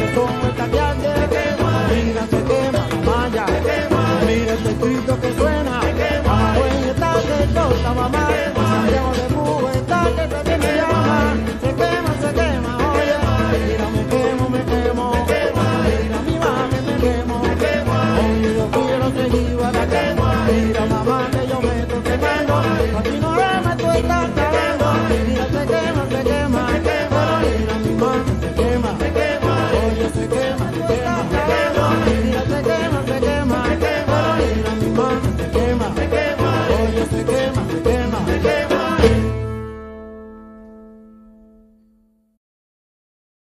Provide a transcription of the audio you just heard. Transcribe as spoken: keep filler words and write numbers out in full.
como esta tarde, mira se quema la malla, mira este grito que suena.